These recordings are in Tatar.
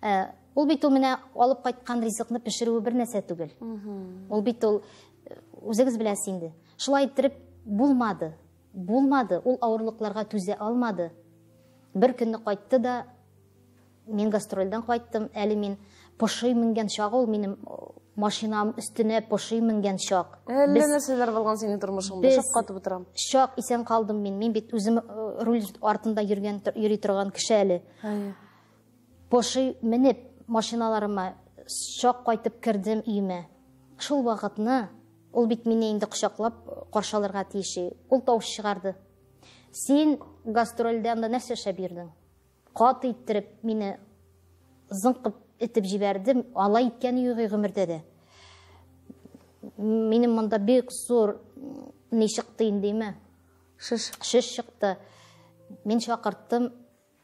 Ул бит ул менә алып кайткан ризыкны пешерүе бер нәрсә түгел. Ул бит ул үзегез беләсез инде. Шулай иттереп булмады. Ул авырлыкларга түзә алмады. Бер көнне кайтты да, мен гастрольдән кайттым, әле мин пошый менгән чагы, ул минем машинам өстенә пошый менгән чак. Әллә нәрсәләр булган синең тормышыңда, шок катып утырам. Шок исән калдым мин. Мин бит үзем руль артында йөри торган кеше әле. Пошый менеп машиналарыма шок кайтып кердем өемә. Шул вакытны ул бит мине инде кочаклап каршыларга тиеши. Ул тавыш чыгарды. Син гастрольдән да нәрсә эшләп йөрдең? Каты иттереп мине зыңкып итеп җибәрдем. Алай иткән юк гомердә дә. Минем монда бик зур ни чыкты индеме? Шиш чыкты. Мин чакырттым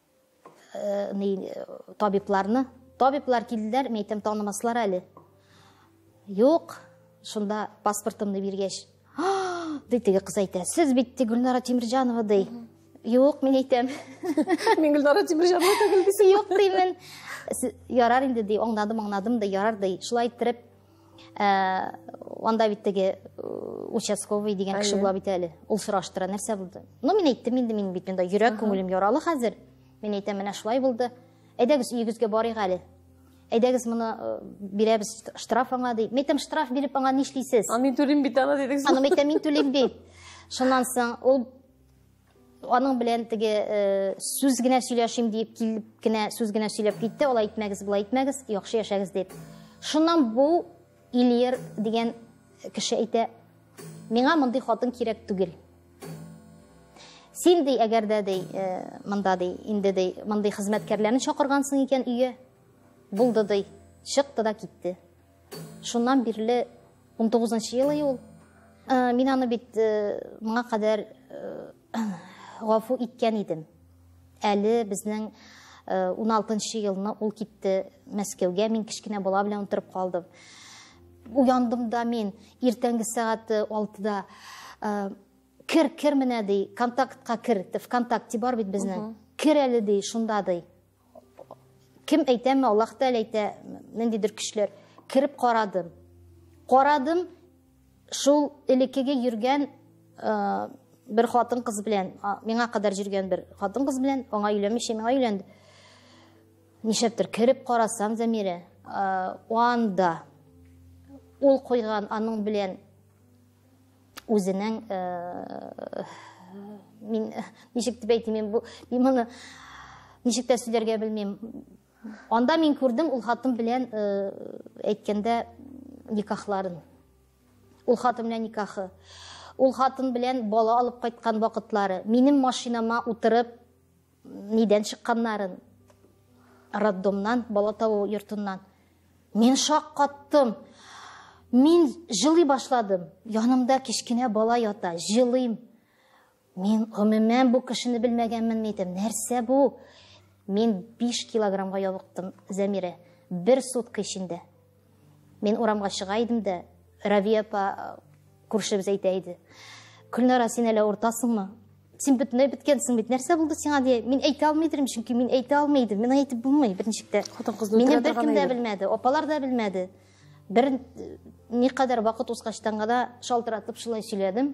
табибларны. Табиблар килделәр, мен әйтәм, танымаслар әле. Юк, шунда паспортымны биргәч. Теге кыз әйтә, сез бит Гөлнара Тимирҗанова ди. Юк, мен әйтәм. Мин Гөлнара Тимирҗанова түгел дисең. Юк димен. Ярар инде ди, аңладым да ярар ди. Шулай иттереп, анда бит теге участковый дигән кеше була бит әле. Ул сораштыра, нәрсә булды? Ну, мен әйттем инде, мин бит монда йөрәк күңелем яралы хәзер. Мен әйтәм, менә шулай булды. Әйдәгез өегезгә барыйк әле. Әйдәгез моны бирәбез штраф аңа ди. Мен әйтәм, штраф биреп аңа ни эшлисез? Мин түлим бит аны дидең. Аны мен әйтәм, мин түлим бит. Шуннан соң ул аның белән теге сүз генә сөйләшим дип килеп кенә сүз генә сөйләп китте. Алай итмәгез, булай итмәгез, яхшы яшәгез дип. Шуннан бу Ильер дигән кеше әйтә, миңа мондый хатын кирәк түгел. Син ди, әгәр дә ди, монда ди, инде ди, мондый хезмәткәрләрне чакыргансың икән өйгә. Булды ди, чыкты да китте. Шуннан бирле 19-нчы елы ул. Мин аны бит моңа кадәр гафу иткән идем. Әле безнең 16-нчы елны ул китте Мәскәүгә, мин кичкенә бала белән утырып калдым. Уяндым да мин иртәнге сәгать 6-да кер менә ди, контактка кер, ВКонтакте бар бит безнең. Кер әле ди, шунда ди. Кем әйтәме, Аллаһ Тәгалә әйтә, ниндидер көчләр. Кирип карадым. Шул элеккегә йөргән бер хатын кыз белән, миңа кадәр йөргән бер хатын кыз белән, аңа өйләнмичә миңа өйләнде. Нишәптер кирип карасам, Зәмирә, анда ул куйган аның белән үзенең мин ничек дип әйтим, мин моны ничек тә сөйләргә белмим. Анда мин күрдем ул хатын белән әйткәндә никахларын. Ул хатын белән никахы. Ул хатын белән бала алып кайткан вакытлары. Минем машинама утырып нидән чыкканнарын. Роддомнан, бала табу йортыннан. Мин шок каттым. Мин җылый башладым. Янымда кичкенә бала ята, җылыйм. Мин гомумән бу кешене белмәгәнмен, әйтәм, нәрсә бу? Мин 5 килограммга ябыктым, Зәмирә, бер сутка эчендә. Мин урамга чыга идем дә, Равия апа күршебез әйтә иде. Гөлнара, син әле уртасыңмы? Син бөтенләй беткәнсең бит, нәрсә булды сиңа ди? Мин әйтә алмыйдым, чөнки мин әйтә алмыйдым. Мин әйтеп булмый, берничектә. Мине беркем дә белмәде, апалар да белмәде. Бер никадәр вакыт узгачтан гына шалтыратып шулай сөйләдем.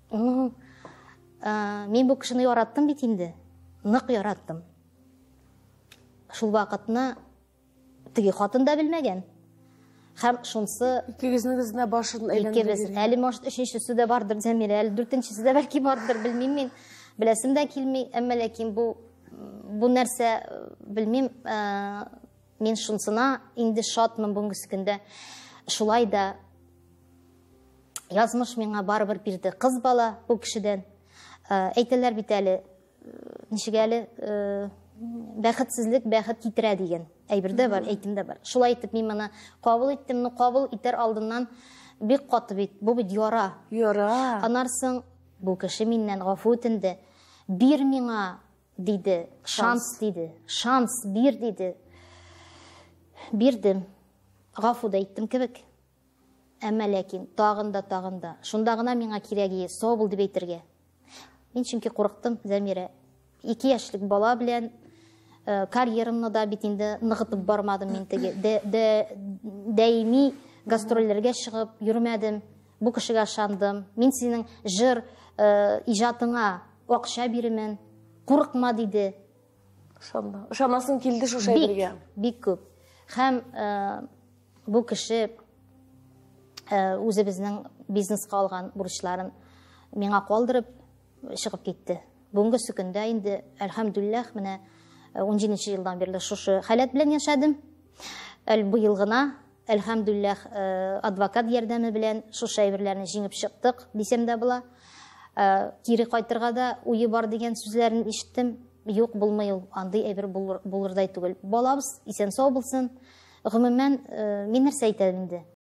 Мин бу кешене яраттым бит инде. Нык яраттым. Шул вакытны теге хатын да белмәгән. Һәм шунсы икегезнең дә башын әйләндерә. Әле может өченчесе дә бардыр, Зәмирә, әле дүртенчесе дә бәлки бардыр, белмим мин. Беләсем дә килми, әмма ләкин бу нәрсә белмим, мин шунсына инде шатмын бүгенге көндә. Шулай да язмыш миңа барыбер бирде. Кыз бала бу кешедән. Әйтәләр бит әле, ничек әле бәхетсезлек бәхет китерә дигән әйбер дә бар, әйтем дә бар. Шулай итеп мин моны кабул иттем, кабул итәр алдыннан бик каты бит, бу бит яра. Анарсың, бу кеше миннән гафу үтенде. Бир миңа диде, шанс диде. Шанс бир диде. Бирдем. Гафу да иттем кебек. Әмма ләкин тагын да шунда гына миңа кирәге сау бул дип әйтергә. Мин чөнки курыктым, Зәмирә. 2 яшьлек бала белән Карьерамны да бит инде ныгытып бармадым мин теге. Даими гастрольләргә чыгып йөрмәдем. Бу кешегә ышандым. Мин синең җыр иҗатыңа акча бирәмен. Курыкма диде. Ышанасың килде шушы әйбергә. Бик күп. Һәм бу кеше үзебезнең бизнеска алган бурычларын миңа калдырып чыгып китте. Бүгенге көндә инде әлхәмдүлилләх менә 17 елдан бирле шушы халат белән яшәдем. Бу ел гына әлхәмдүлилләх адвокат ярдәме белән шушы әйберләрне җиңеп чыктык дисәм дә була. Кире кайтырга да уе бар дигән сүзләрен ишеттем. Юк, булмый ул, андый әйбер булырдай түгел. Балабыз исән-сау булсын. Гомумән, мин нәрсә әйтәм инде?